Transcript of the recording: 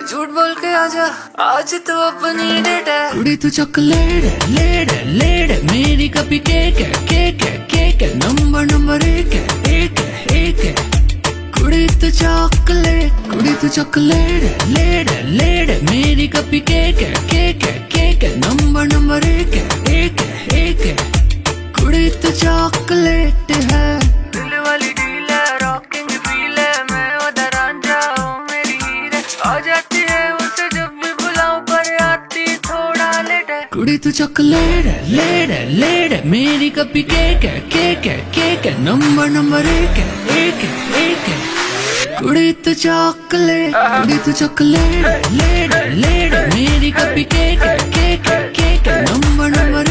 झूठ बोल के आजा, आज तो अपनी डेट है। कुड़ी तू चॉकलेट है, लेड है, लेड है, मेरी कपी केक है, केक है, केक है, नंबर एक है, एक है, एक है। कुड़ी तू चॉकलेट, कुड़ी तू चॉकलेट है, लेड है, लेड है, मेरी कपी केक है, केक है, केक है, नंबर एक है, एक है, एक है। कुड़ी तू चॉकलेट है। दिल वाली डील है, रॉकिंग फील है, मैं उधर रांझा हूँ, मेरी हीर है। आ जाती है उसे जब भी बुलाऊं, पर आती थोड़ा लेट है। कुड़ी तू चॉकलेट है, लेड है, लेड है, मेरी कपी केक है, केक है, केक है, नंबर एक है, एक है, एक है। कुड़ी तू चॉकलेट, कुड़ी तू चॉकलेट है, लेड है, लेड है, मेरी कपी केक है, केक है, केक है, नंबर